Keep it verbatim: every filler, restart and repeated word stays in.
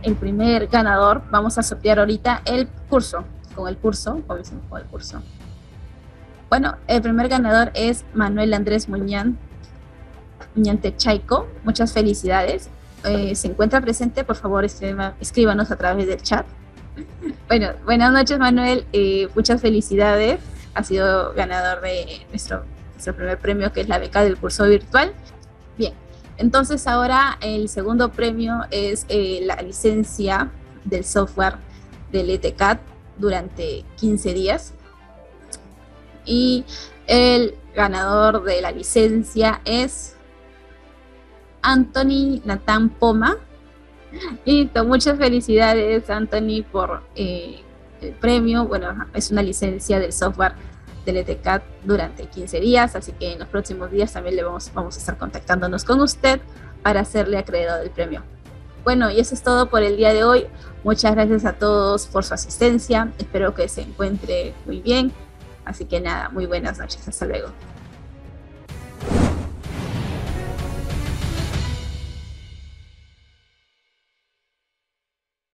el primer ganador. Vamos a sortear ahorita el curso, con el curso, comencemos con el curso. Bueno, el primer ganador es Manuel Andrés Muñán, Muñán Techaico. Muchas felicidades. Eh, ¿Se encuentra presente? Por favor, escriba, escríbanos a través del chat. Bueno, buenas noches, Manuel. Eh, muchas felicidades. Ha sido ganador de nuestro, nuestro primer premio, que es la beca del curso virtual. Bien, entonces ahora el segundo premio es eh, la licencia del software del ETCAD durante quince días. Y el ganador de la licencia es Anthony Natán Poma. Listo, muchas felicidades, Anthony, por eh, el premio. Bueno, es una licencia del software del ETCAD durante quince días, así que en los próximos días también le vamos, vamos a estar contactándonos con usted para hacerle acreedor del premio. Bueno, y eso es todo por el día de hoy. Muchas gracias a todos por su asistencia. Espero que se encuentre muy bien. Así que nada, muy buenas noches. Hasta luego.